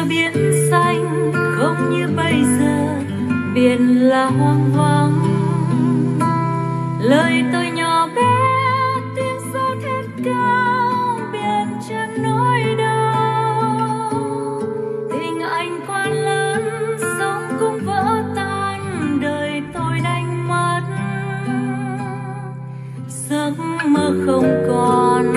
biển xanh không như bây giờ, biển là hoang vắng. Lời tôi nhỏ bé tiếng gió thét cao, biển chẳng nói đâu. Tình anh quá lớn sóng cũng vỡ tan, đời tôi đánh mất giấc mơ không còn.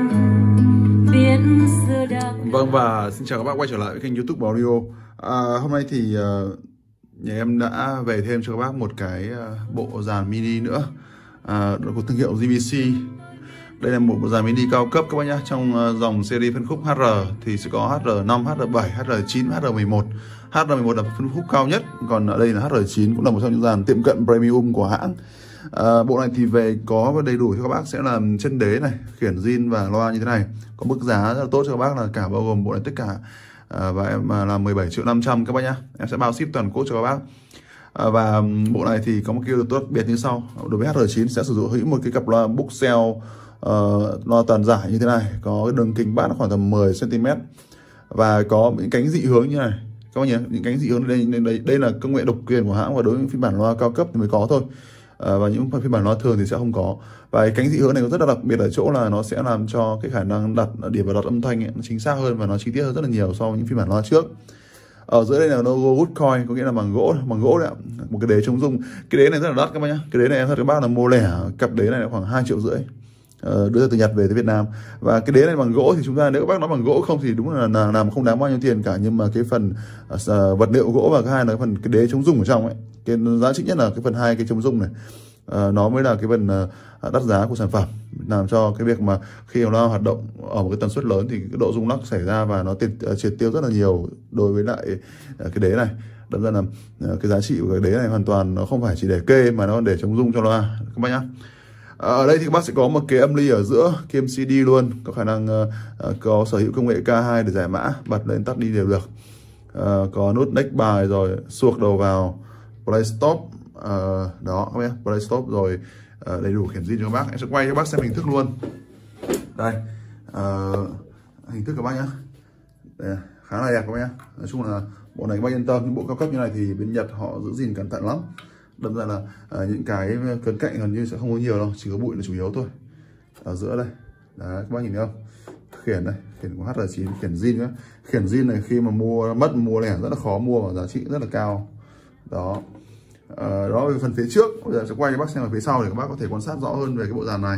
Biển xưa đã. Vâng, và xin chào các bác quay trở lại với kênh YouTube Bảo Audio. Hôm nay thì nhà em đã về thêm cho các bác một cái bộ dàn mini nữa, của thương hiệu JVC. Đây là một bộ dàn mini cao cấp các bác nhé. Trong dòng series phân khúc HR thì sẽ có HR5, HR7, HR9, HR11. HR11 là phân khúc cao nhất, còn ở đây là HR9 cũng là một trong những dàn tiệm cận premium của hãng. Bộ này thì về có đầy đủ cho các bác sẽ là chân đế này, khiển zin và loa như thế này. Có mức giá rất là tốt cho các bác, là cả bao gồm bộ này tất cả, và em là 17.500.000 các bác nhá. Em sẽ bao ship toàn quốc cho các bác. Và bộ này thì có một cái tốt biệt như sau. Đối với HR9 sẽ sử dụng một cái cặp loa Booksell, loa toàn giải như thế này, có cái đường kính bát khoảng tầm 10 cm và có những cánh dị hướng như này các bác nhé. Những cánh dị hướng đây là công nghệ độc quyền của hãng, và đối với phiên bản loa cao cấp thì mới có thôi. Và những phiên bản loa thường thì sẽ không có. Và cái cánh dị hướng này có rất là đặc biệt ở chỗ là nó sẽ làm cho cái khả năng đặt điểm vào đặt âm thanh ấy, nó chính xác hơn và nó chi tiết hơn rất là nhiều so với những phiên bản loa trước. Ở dưới đây là logo Woodcoin, có nghĩa là bằng gỗ đấy ạ. Một cái đế chống rung. Cái đế này rất là đắt các bác nhá. Cái đế này em thật các bác là mua lẻ cặp đế này là khoảng 2,5 triệu đưa từ Nhật về tới Việt Nam. Và cái đế này bằng gỗ thì chúng ta, nếu các bác nói bằng gỗ không thì đúng là làm không đáng bao nhiêu tiền cả, nhưng mà cái phần vật liệu gỗ và cái hai là phần cái đế chống rung ở trong ấy, cái giá trị nhất là cái phần hai cái chống rung này, nó mới là cái phần đắt giá của sản phẩm, làm cho cái việc mà khi nó hoạt động ở một cái tần suất lớn thì cái độ rung lắc xảy ra và nó triệt tiêu rất là nhiều đối với lại cái đế này. Đâm ra là cái giá trị của cái đế này hoàn toàn nó không phải chỉ để kê mà nó để chống rung cho loa các bác nhá. Ở đây thì các bác sẽ có một cái âm ly ở giữa kiêm CD luôn, có khả năng có sở hữu công nghệ K2 để giải mã, bật lên tắt đi đều được. Có nút neck bài rồi suộc đầu vào, play stop, đó các bác, play stop rồi, đầy đủ khiển zin cho các bác. Em sẽ quay cho các bác xem hình thức luôn. Đây, hình thức các bác nhá. Đây, khá là đẹp các bác nhá. Nói chung là bộ này các bác yên tâm, những bộ cao cấp như này thì bên Nhật họ giữ gìn cẩn thận lắm. Đâm ra là những cái cấn cạnh gần như sẽ không có nhiều đâu, chỉ có bụi là chủ yếu thôi. Ở giữa đây, đấy các bác nhìn thấy không? Khiển đây, khiển của HR9, khiển zin nhá. Khiển zin này khi mà mua lẻ rất là khó mua và giá trị rất là cao. Đó. Đó về phần phía trước, bây giờ sẽ quay cho bác xem ở phía sau để các bác có thể quan sát rõ hơn về cái bộ dàn này.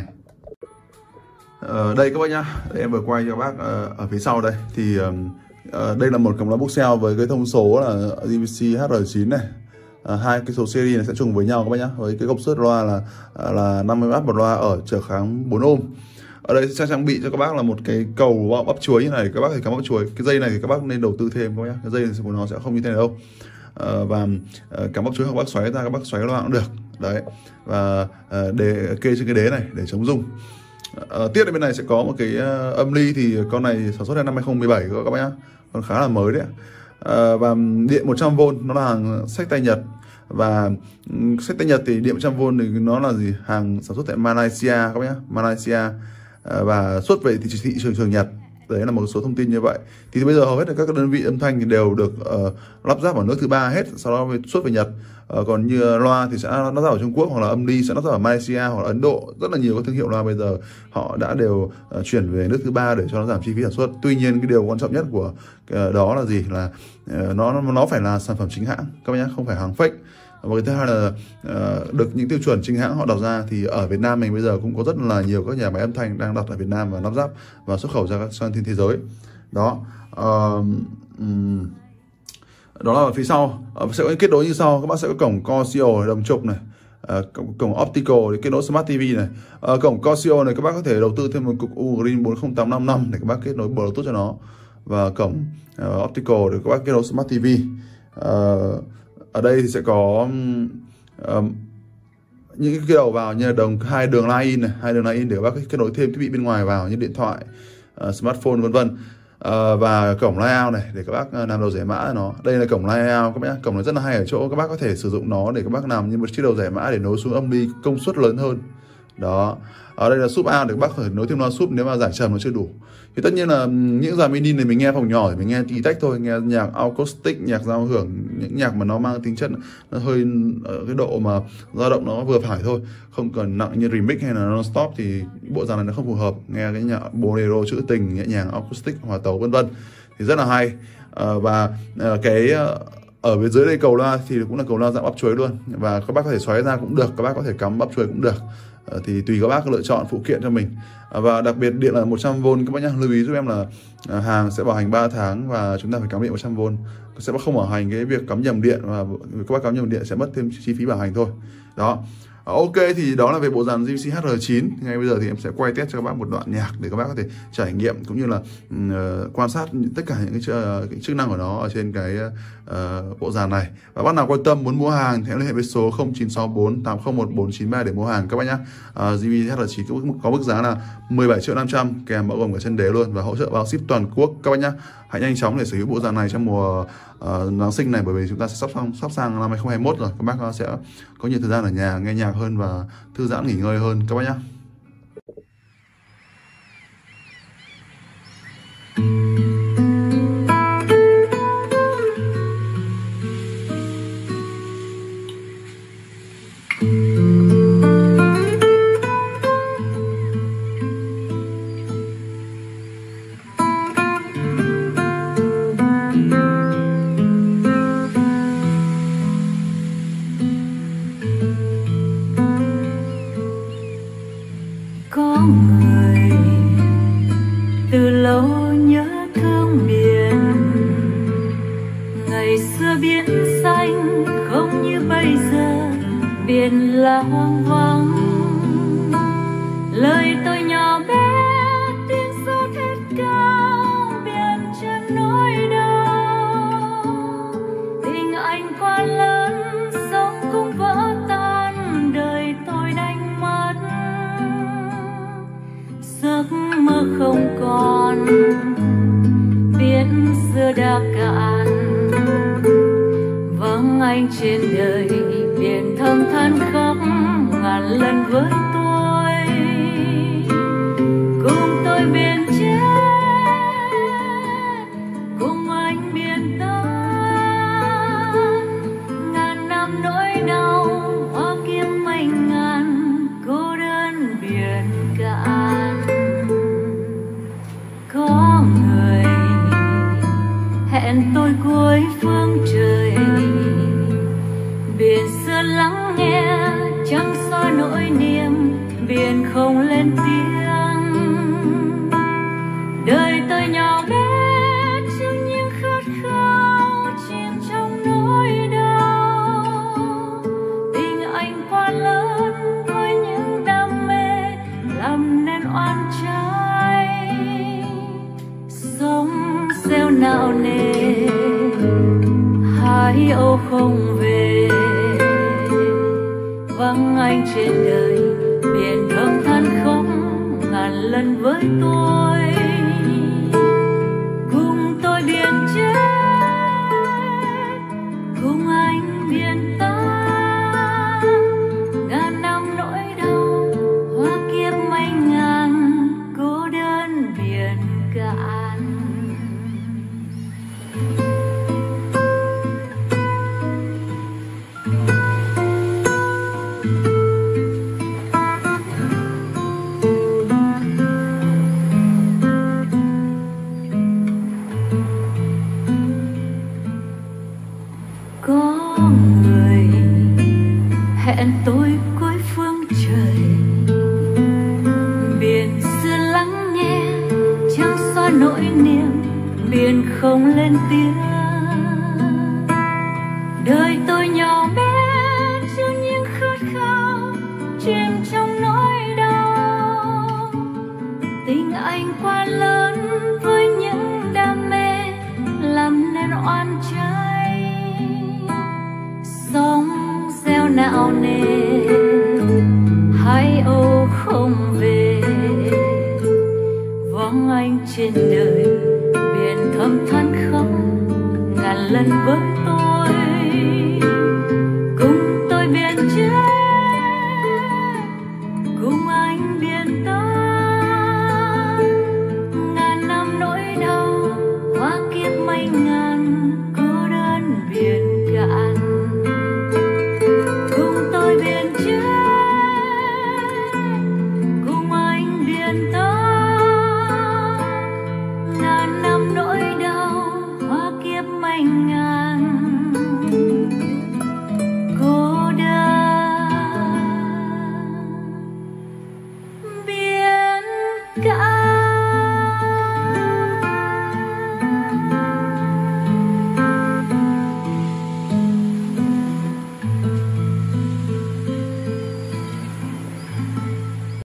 Đây các bác nhá, đây em vừa quay cho các bác ở phía sau đây thì đây là một cặp loa Booksell với cái thông số là JVC HR9 này. Hai cái số series này sẽ trùng với nhau các bác nhá, với cái công suất loa là 50W một loa ở trở kháng 4 ohm. Ở đây sẽ trang bị cho các bác là một cái cầu bắp chuối như này, các bác thì cắm bắp chuối. Cái dây này thì các bác nên đầu tư thêm các bác nhá, cái dây của nó sẽ không như thế này đâu. Và cắm bắp chuối các bác xoáy ra, các bác xoáy loa cũng được đấy. Và để kê trên cái đế này để chống rung. Tiếp đến bên này sẽ có một cái âm ly, thì con này sản xuất ra năm 2017 các bác nhá, còn khá là mới đấy. Và điện 100V, nó là hàng xách tay Nhật. Và xách tay Nhật thì điện 100V thì nó là gì? Hàng sản xuất tại Malaysia các bác nhá, Malaysia, và xuất về thị trường Nhật. Đấy là một số thông tin như vậy. Thì bây giờ hầu hết các đơn vị âm thanh thì đều được lắp ráp ở nước thứ ba hết, sau đó xuất về Nhật. Còn như loa thì sẽ lắp ráp ở Trung Quốc, hoặc là âm ly sẽ lắp ráp ở Malaysia hoặc là Ấn Độ. Rất là nhiều các thương hiệu loa bây giờ họ đã đều chuyển về nước thứ ba để cho nó giảm chi phí sản xuất. Tuy nhiên cái điều quan trọng nhất của đó là gì? Là nó phải là sản phẩm chính hãng các bác nhá, không phải hàng fake. Và cái thứ hai là được những tiêu chuẩn chính hãng họ đặt ra. Thì ở Việt Nam mình bây giờ cũng có rất là nhiều các nhà máy âm thanh đang đặt ở Việt Nam và lắp ráp và xuất khẩu ra các sang thế giới. Đó. Đó là ở phía sau sẽ có kết nối như sau. Các bác sẽ có cổng Casio đồng trục này, cổng optical để kết nối Smart TV này. Cổng Casio này các bác có thể đầu tư thêm một cục U-Green 40855 để các bác kết nối Bluetooth cho nó. Và cổng optical để các bác kết nối Smart TV. Ở đây thì sẽ có những cái đầu vào như là hai đường line-in này, hai đường line-in để các bác kết nối thêm thiết bị bên ngoài vào như điện thoại, smartphone vân vân. Và cổng layout này để các bác làm đầu giải mã nó. Đây là cổng layout các bác, cổng này rất là hay ở chỗ các bác có thể sử dụng nó để các bác làm như một chiếc đầu giải mã để nối xuống âm ly công suất lớn hơn. Đó, ở đây là súp A để các bác có thể nối thêm loa súp nếu mà giải trầm nó chưa đủ. Thì tất nhiên là những dàn mini này mình nghe phòng nhỏ thì mình nghe tí tách thôi, nghe nhạc acoustic, nhạc giao hưởng, những nhạc mà nó mang tính chất nó hơi ở cái độ mà dao động nó vừa phải thôi, không cần nặng như remix hay là non-stop thì bộ dàn này nó không phù hợp. Nghe cái nhạc bolero trữ tình, nhẹ nhàng, acoustic, hòa tấu vân vân thì rất là hay. Cái ở bên dưới đây cầu loa thì cũng là cầu loa dạng bắp chuối luôn, và các bác có thể xoáy ra cũng được, các bác có thể cắm bắp chuối cũng được, thì tùy các bác lựa chọn phụ kiện cho mình. Và đặc biệt điện là 100V các bác nhá, lưu ý giúp em là hàng sẽ bảo hành 3 tháng và chúng ta phải cắm điện 100V, sẽ không bảo hành cái việc cắm nhầm điện, và các bác cắm nhầm điện sẽ mất thêm chi phí bảo hành thôi. Đó. Ok, thì đó là về bộ dàn JVC HR9. Ngay bây giờ thì em sẽ quay test cho các bác một đoạn nhạc để các bác có thể trải nghiệm cũng như là quan sát tất cả những cái chức năng của nó ở trên cái bộ dàn này. Và bác nào quan tâm muốn mua hàng thì hãy liên hệ với số 0964 801 493 để mua hàng các bác nhá. JVC HR9 có mức giá là 17.500.000 kèm bao gồm cả chân đế luôn và hỗ trợ bao ship toàn quốc các bác nhá. Hãy nhanh chóng để sở hữu bộ dàn này trong mùa Giáng sinh này, bởi vì chúng ta sẽ sắp sang năm 2021 rồi. Các bác sẽ có nhiều thời gian ở nhà nghe nhạc hơn và thư giãn nghỉ ngơi hơn các bác nhé. Có người từ lâu nhớ thương biển, ngày xưa biển xanh không như bây giờ, biển là hoang vắng. Lời tôi nhỏ bé tiếng gió thét cao, biển chẳng nói đâu. Tình anh quá lớn sống cũng vỡ tan, đời tôi đánh mất. Giấc mơ không còn, biển xưa đã cạn. Vắng anh trên đời, biển thầm than khóc ngàn lần với tôi. Cùng tôi biển chết, cùng anh biển ta. Ngàn năm nỗi đau, hoa kiếm mây ngàn, cô đơn biển cạn. Có người hẹn tôi cuối phương trời, biển xưa lắng nghe chẳng xóa nỗi niềm, biển không lên tiếng. Đời tôi nhỏ bé chẳng những khát khao, chìm trong nỗi đau. Tình anh quá lớn với những đam mê, làm nên oan trái. Sống gieo nào nề, hai âu không về. Vắng anh trên đời, biển thầm than khóc ngàn lần với tôi. Cùng tôi biển chết, cùng anh biển ta. Ngàn năm nỗi đau, hoa kiếp mây ngàn, cô đơn biển cạn. Có người hẹn tôi cuối phương trời, biển xưa lắng nghe chẳng xóa nỗi niềm, biển không lên tiếng. Đời tôi nhỏ bé chưa những khát khao, chìm trong nỗi đau. Tình anh quá lớn với những đam mê, làm nên oan trái. Sống gieo não nề, hai âu không về. Vắng anh trên đời, biển thầm than khóc ngàn lần với tôi. Cùng tôi biển chết, cùng ngàn năm nỗi đau, hoa kiếp manh ngàn